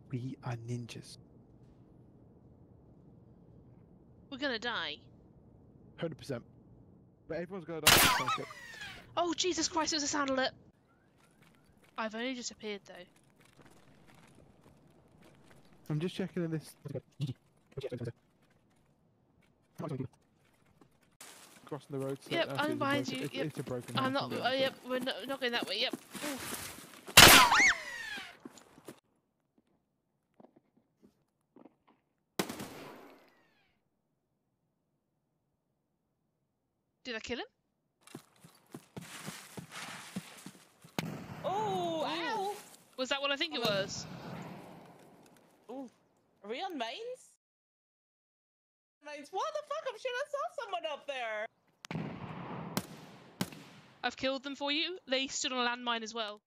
We are ninjas. We're gonna die. 100%. But everyone's gonna die. Oh, Jesus Christ, it was a sound alert. I've only just appeared, though. I'm just checking in this. Crossing the road. So Yep, I'm behind you. Yep. It's a broken I'm house, not. Oh, yep, we're not going that way. Yep. Ooh. Did I kill him? Oh, ow! Was that what I think it was? Ooh. Are we on mines? Mines? What the fuck? I'm sure I saw someone up there. I've killed them for you. They stood on a landmine as well.